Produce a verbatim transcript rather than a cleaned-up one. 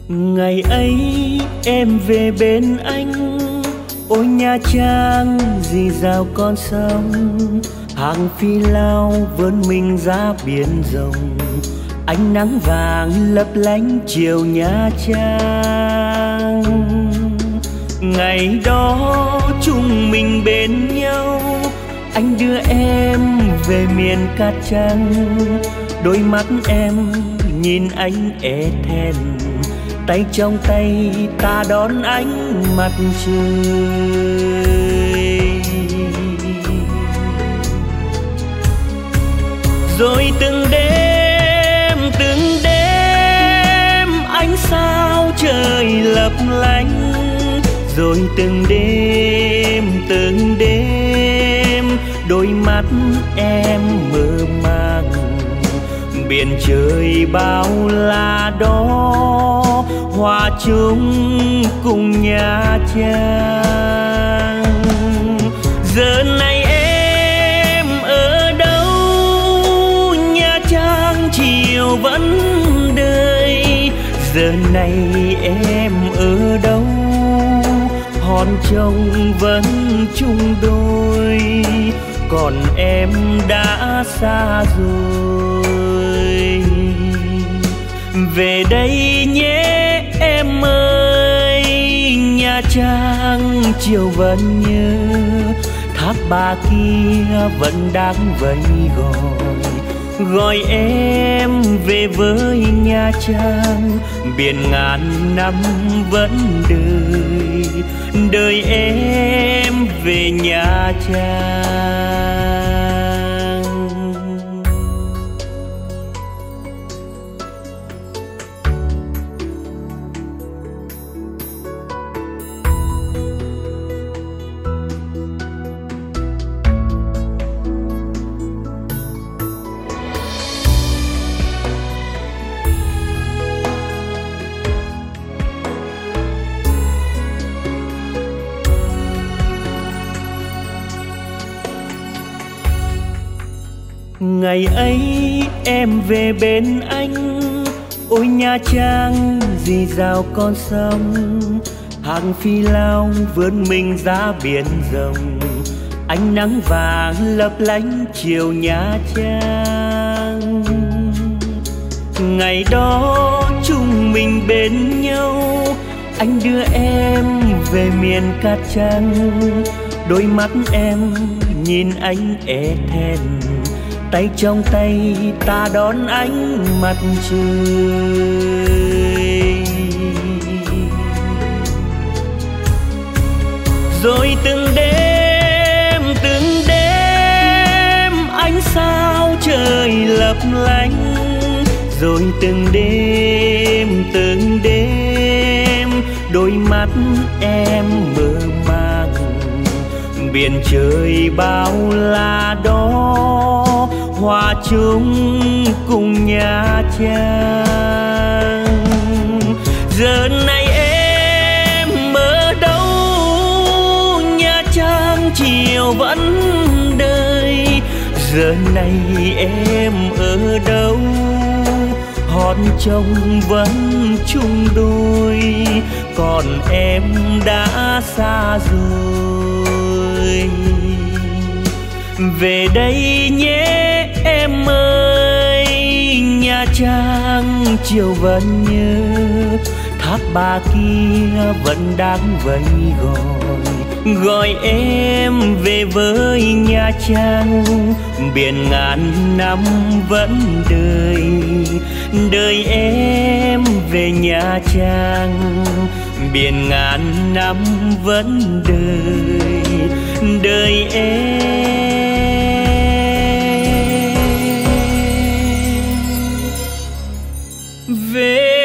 Ngày ấy em về bên anh, ôi Nha Trang rì rào con sông, hàng phi lao vươn mình ra biển rộng, ánh nắng vàng lấp lánh chiều Nha Trang. Ngày đó chúng mình bên nhau, anh đưa em về miền cát trắng, đôi mắt em nhìn anh é thẹn, tay trong tay ta đón ánh mặt trời. Rồi từng đêm từng đêm ánh sao trời lấp lánh, rồi từng đêm từng đêm đôi mắt em mơ màng, biển trời bao la đó hòa chung cùng Nha Trang. Giờ này em ở đâu, Nha Trang chiều vẫn đợi. Giờ này em ở đâu, hòn trông vẫn chung đôi, còn em đã xa rồi. Về đây nhé em ơi, Nha Trang chiều vẫn nhớ, thác bà kia vẫn đang vẫy gọi, gọi em về với Nha Trang. Biển ngàn năm vẫn đợi, đợi em về Nha Trang. Ngày ấy em về bên anh, ôi Nha Trang rì rào con sông, hàng phi lao vươn mình ra biển rộng, ánh nắng vàng lấp lánh chiều Nha Trang. Ngày đó chúng mình bên nhau, anh đưa em về miền cát trắng, đôi mắt em nhìn anh é thẹn, tay trong tay ta đón ánh mặt trời. Rồi từng đêm từng đêm ánh sao trời lấp lánh, rồi từng đêm từng đêm đôi mắt em mơ màng, biển trời bao la đó hòa chung cùng Nha Trang. Giờ này em ở đâu, Nha Trang chiều vẫn đợi. Giờ này em ở đâu, hòn trông vẫn chung đôi, còn em đã xa rồi. Về đây nhé em ơi, Nha Trang chiều vẫn nhớ, thác bà kia vẫn đang vẫy gọi, gọi em về với Nha Trang. Biển ngàn năm vẫn đợi, đợi em về Nha Trang. Biển ngàn năm vẫn đợi, đợi em về